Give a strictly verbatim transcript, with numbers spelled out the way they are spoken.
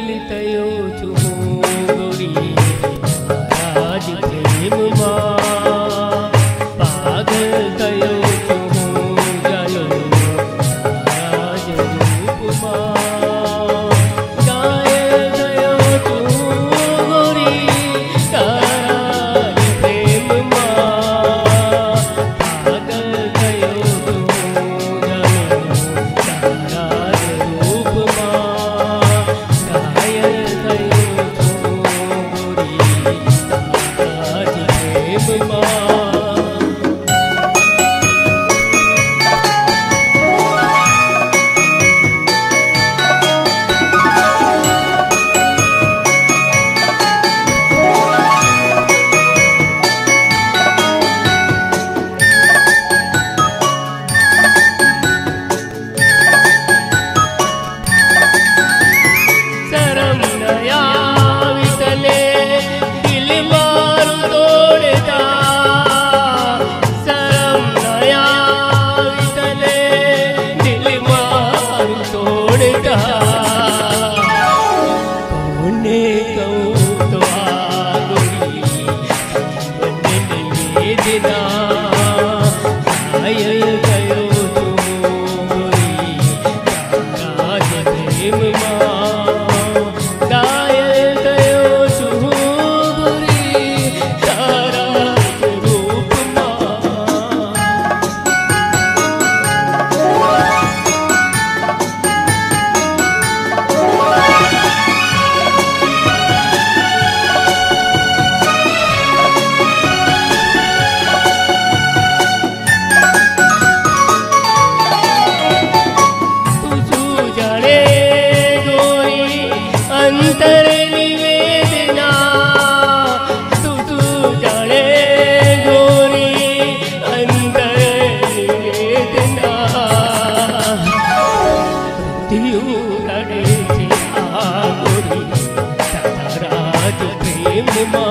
थयो छो गोरी राज प्रेम मां पागल थयो छो जायो राज रूप मां घायल थयो छो गोरी राज प्रेम मां पागल थयो छो जायो राज रूप मां घायल थयो छो गोरी राज प्रेम मां। शर्म नया वितले दिल मारू तोड़ता शर्म नया वितले दिल मारू तोड़ता कौने कहूँ तो आ गोरी जीवन वेदना घायल थयो छो गोरी राज प्रेम मां घायल थयो छो गोरी राज रूप मां। तुझू जाने गोरी अंतर निवेदना तुझू जाने गोरी अंतर निवेदना दियो लड़े छे आ गोरी राज प्रेम मां